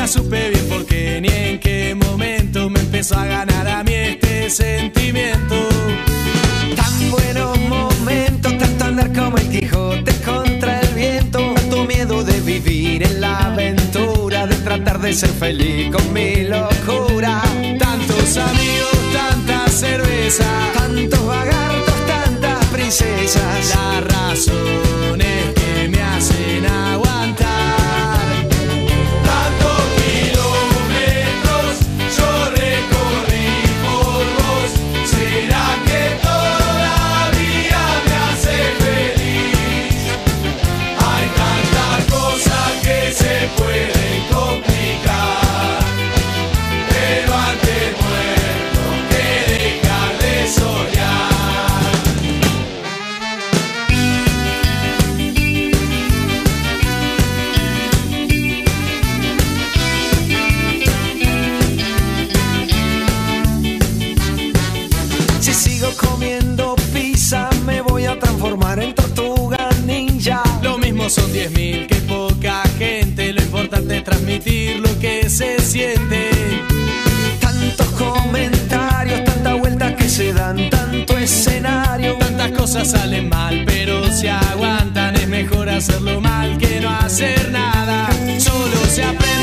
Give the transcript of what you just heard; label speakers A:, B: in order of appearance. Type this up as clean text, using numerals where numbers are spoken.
A: supe bien por qué ni en qué momento me empezó a ganar a mí este sentimiento.
B: Tan buenos momentos, tanto andar como el Quijote contra el viento, tanto miedo de vivir en la aventura, de tratar de ser feliz con mi locura.
A: Tantos amigos, tanta cerveza,
B: Tantos vagartos, tantas princesas,
A: las razones que me hacen aguantar. Tantos kilómetros yo recorrí por vos. ¿Será que todavía me hace feliz? Hay tantas cosas que se pueden complicar, pero antes muerto que dejar de soñar.
B: si sigo comiendo pizza me voy a transformar en tortuga ninja.
A: Lo mismo son 10.000 que poca gente, lo importante es transmitir lo que se siente.
B: Tantos comentarios, tantas vueltas que se dan, tanto escenario.
A: Tantas cosas salen mal, pero si aguantan es mejor hacerlo mal que no hacer nada. Solo se aprende